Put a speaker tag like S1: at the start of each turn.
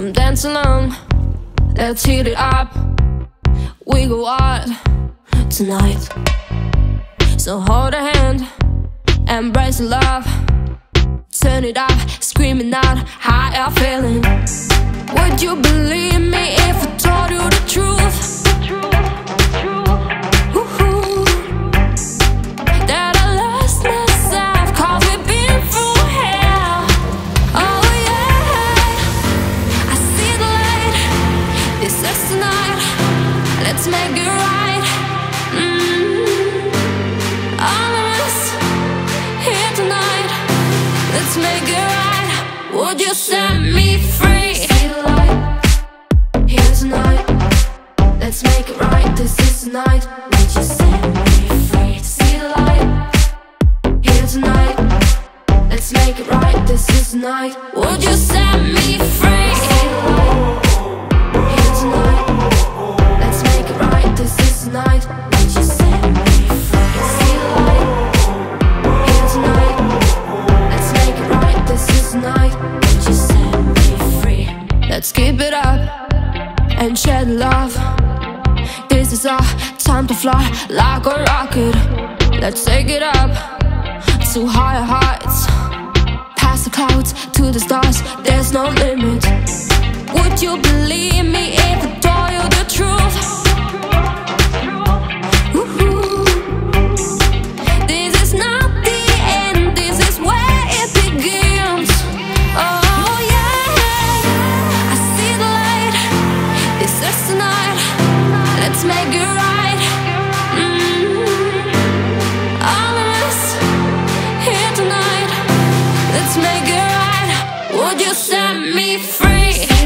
S1: Come dance along, let's heat it up. We go wild tonight. So hold a hand, embrace the love. Turn it up, screaming out how you're feeling. Would you believe me if I told you the truth? Woohoo. That I lost myself, 'cause we've been through hell. Oh yeah, I see the light. This is tonight, let's make it right. All of us here tonight, let's make it right. Would you set me free? See the light here tonight, let's make it right. This is tonight. Would you set me free? See the light here tonight, let's make it right. This is tonight. Would you set me free? See the light here tonight, let's make it right. This is tonight. Would you set me free? See the light here tonight, let's make it right. This is tonight. Would you set me free? Let's keep it up and share the love. This is our time to fly like a rocket. Let's take it up to higher heights, past the clouds to the stars. There's no limit. Would you believe me if I told you the truth? Woohoo. This is not the end, this is where it begins. Oh yeah, I see the light. This is tonight, let's make it right. All of us here tonight, let's make it right. Would you set me free?